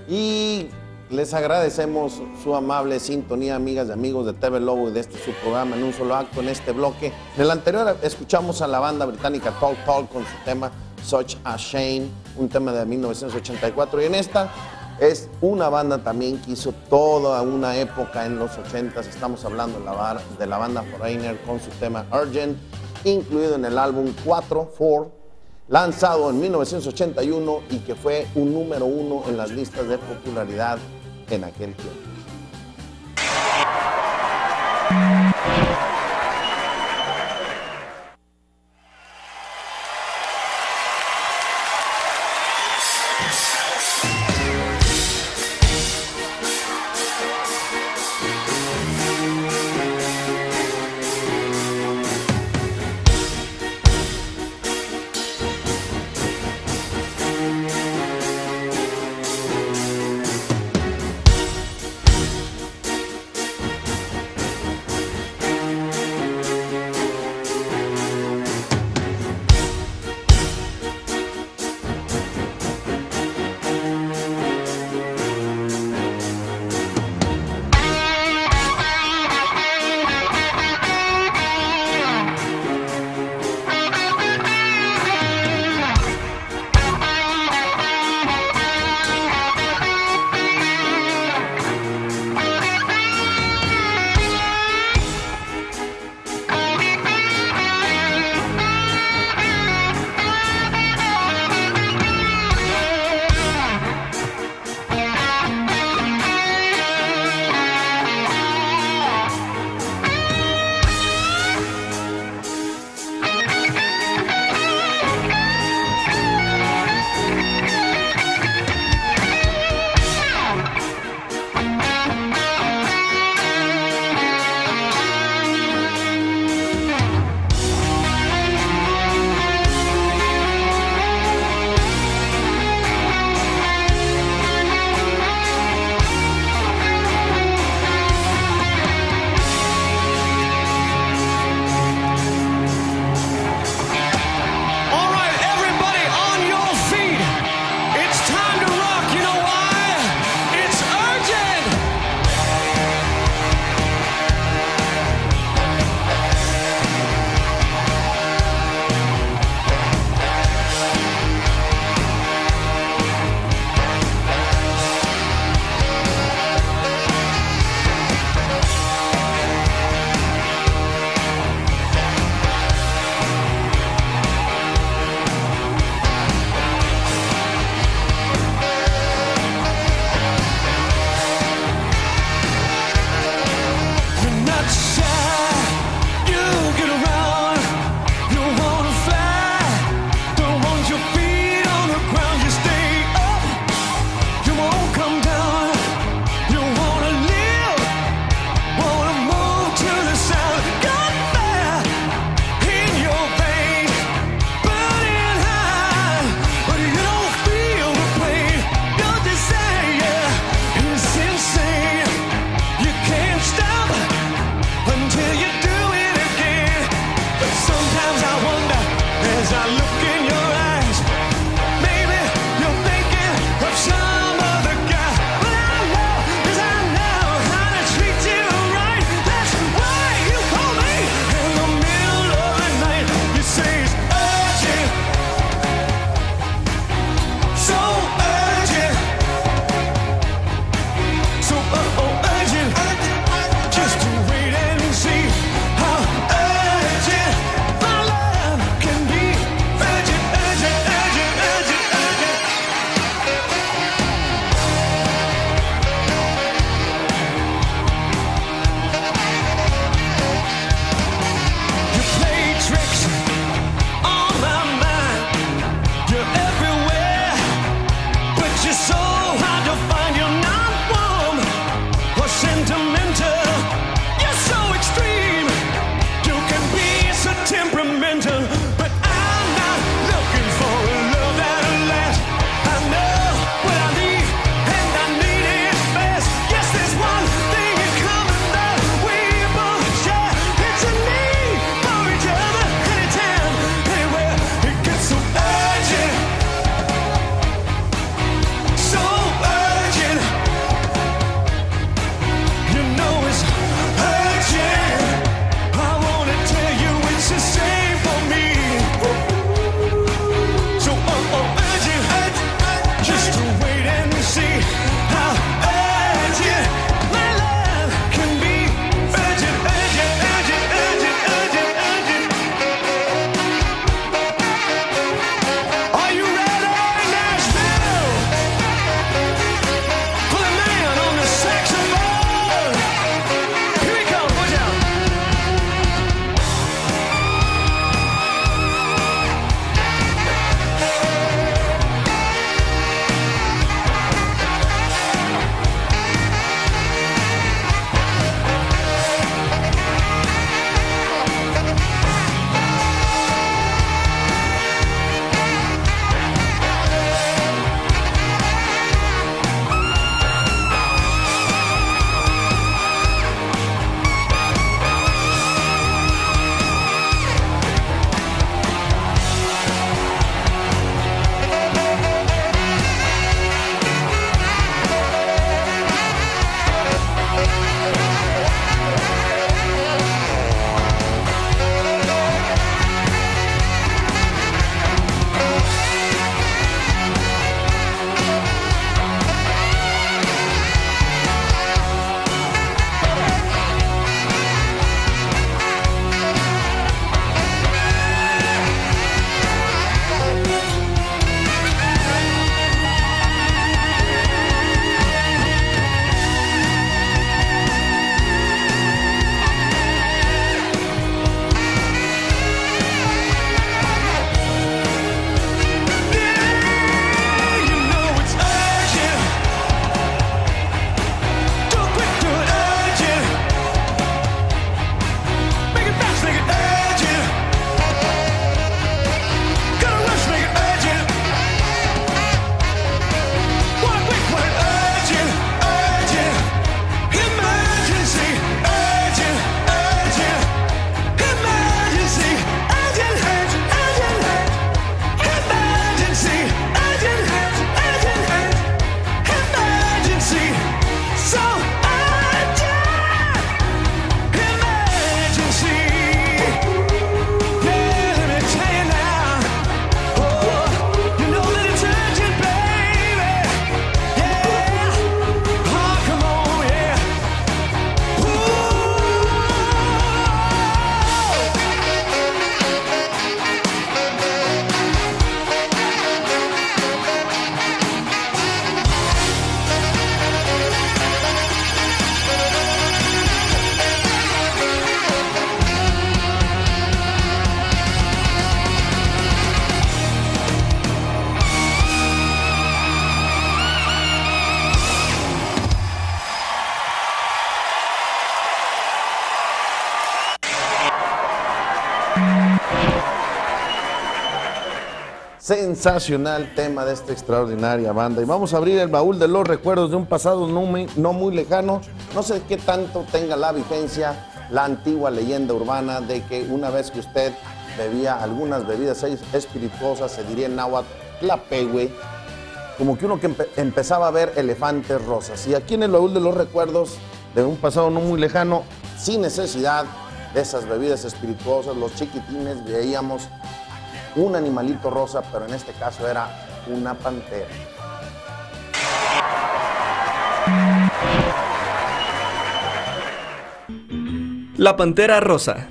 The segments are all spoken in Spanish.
Y les agradecemos su amable sintonía, amigas y amigos de TV Lobo y de este su programa En un Solo Acto en este bloque. En el anterior escuchamos a la banda británica Talk Talk con su tema Such a Shame, un tema de 1984. Y en esta es una banda también que hizo toda una época en los 80s. Estamos hablando de la banda Foreigner con su tema Urgent, incluido en el álbum 4, lanzado en 1981 y que fue un número 1 en las listas de popularidad en aquel tiempo. Sensacional tema de esta extraordinaria banda. Y vamos a abrir el baúl de los recuerdos de un pasado no muy lejano. No sé qué tanto tenga la vigencia la antigua leyenda urbana de que una vez que usted bebía algunas bebidas espirituosas, se diría en náhuatl, tlapehue, como que uno que empezaba a ver elefantes rosas. Y aquí en el baúl de los recuerdos de un pasado no muy lejano, sin necesidad de esas bebidas espirituosas, los chiquitines veíamos un animalito rosa, pero en este caso era una pantera. La Pantera Rosa.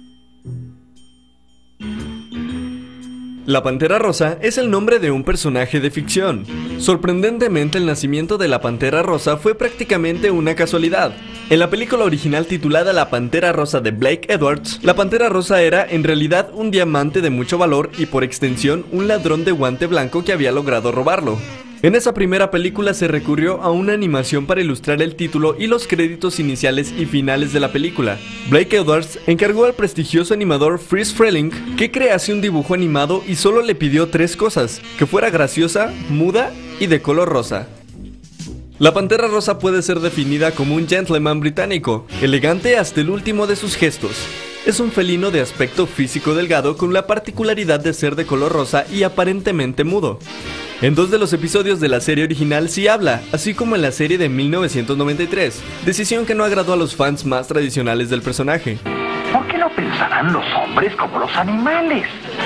La Pantera Rosa es el nombre de un personaje de ficción. Sorprendentemente, el nacimiento de la Pantera Rosa fue prácticamente una casualidad. En la película original titulada La Pantera Rosa de Blake Edwards, la Pantera Rosa era en realidad un diamante de mucho valor y por extensión un ladrón de guante blanco que había logrado robarlo. En esa primera película se recurrió a una animación para ilustrar el título y los créditos iniciales y finales de la película. Blake Edwards encargó al prestigioso animador Friz Freleng que crease un dibujo animado y solo le pidió 3 cosas: que fuera graciosa, muda y de color rosa. La Pantera Rosa puede ser definida como un gentleman británico, elegante hasta el último de sus gestos. Es un felino de aspecto físico delgado con la particularidad de ser de color rosa y aparentemente mudo. En 2 de los episodios de la serie original sí habla, así como en la serie de 1993, decisión que no agradó a los fans más tradicionales del personaje. ¿Por qué no pensarán los hombres como los animales?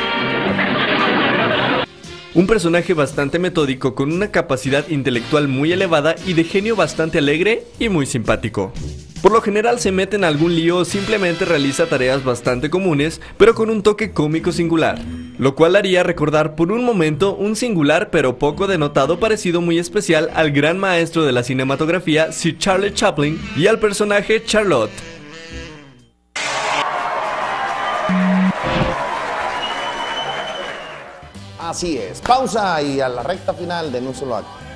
Un personaje bastante metódico con una capacidad intelectual muy elevada y de genio bastante alegre y muy simpático. Por lo general se mete en algún lío o simplemente realiza tareas bastante comunes, pero con un toque cómico singular, lo cual haría recordar por un momento un singular pero poco denotado parecido muy especial al gran maestro de la cinematografía Sir Charles Chaplin y al personaje Charlotte. Así es, pausa y a la recta final de En un solo acto.